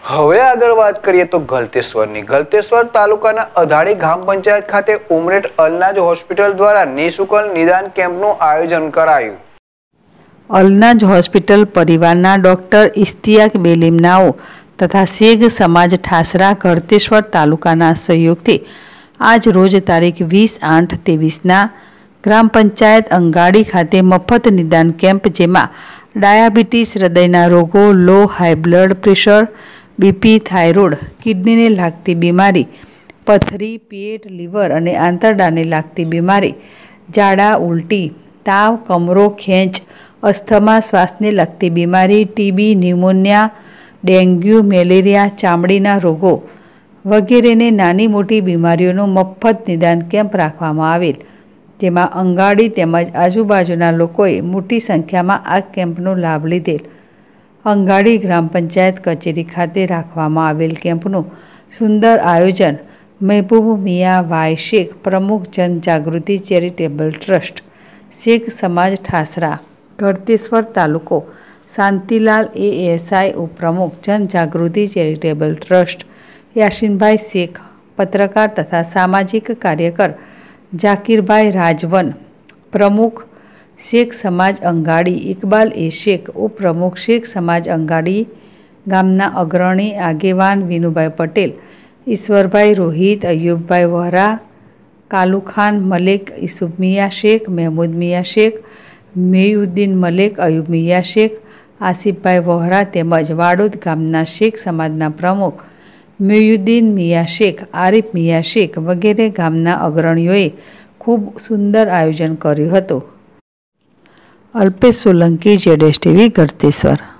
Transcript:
હવે આગળ વાત કરીએ તો ગલતેશ્વરની. ગલતેશ્વર તાલુકાના અધાડી ગ્રામ પંચાયત ખાતે ઉમરેઠ અલનાજ હોસ્પિટલ દ્વારા નિઃશુલ્ક નિદાન કેમ્પનું આયોજન કરાયું. અલનાજ હોસ્પિટલ પરિવારના ડોક્ટર ઇશ્તિયાક બેલીમનાઓ તથા શેખ સમાજ ઠાસરા ગળતેશ્વર તાલુકાના સહયોગથી આજ રોજ તારીખ 20/8/23ના ગ્રામ પંચાયત અંગાડી ખાતે મફત નિદાન કેમ્પ, જેમાં ડાયાબિટીસ, હૃદયના રોગો, low high blood pressure, BP, thyroid, કિડનીને લાગતી બીમારી, પથરી, પેટ, લીવર અને આંતરડાને લાગતી બીમારી, ઝાડા, ઉલટી, તાવ, કમરો ખેંચ, અસ્થમા, શ્વાસને લગતી બીમારી, ટીબી, ન્યુમોનિયા, ડેન્ગ્યુ, મેલેરિયા, ચામડીના રોગો વગેરેને નાની મોટી બીમારીઓનું મફત નિદાન કેમ્પ રાખવામાં આવેલ, જેમાં અંગાડી તેમજ આજુબાજુના લોકોએ મોટી સંખ્યામાં આ કેમ્પનો લાભ લીધેલ. અંગાડી ગ્રામ પંચાયત કચેરી ખાતે રાખવામાં આવેલ કેમ્પનું સુંદર આયોજન મહેબૂબ મિયા વાય શેખ, પ્રમુખ જનજાગૃતિ ચેરિટેબલ ટ્રસ્ટ, શેખ સમાજ ઠાસરા ગળતેશ્વર તાલુકો, શાંતિલાલ એએસઆઈ ઉપપ્રમુખ જનજાગૃતિ ચેરિટેબલ ટ્રસ્ટ, યાસીનભાઈ શેખ પત્રકાર તથા સામાજિક કાર્યકર, જાકીરભાઈ રાજવન પ્રમુખ શેખ સમાજ અંગાડી, ઇકબાલ એ શેખ ઉપપ્રમુખ શેખ સમાજ અંગાડી, ગામના અગ્રણી આગેવાન વિનુભાઈ પટેલ, ઈશ્વરભાઈ રોહિત, અયુબભાઈ વોહરા, કાલુખાન મલેક, ઈસુફ મિયા શેખ, મહેમૂદ મિયા શેખ, મેયુદ્દીન મલેક, અયુબ મિયા શેખ, આસિફભાઈ વોહરા તેમજ વાડોદ ગામના શેખ સમાજના પ્રમુખ મેયુદ્દીન મિયા શેખ, આરિફ મિયા શેખ વગેરે ગામના અગ્રણીઓએ ખૂબ સુંદર આયોજન કર્યું હતું. અલ્પેશ સોલંકી, ZSTV, ગળતેશ્વર.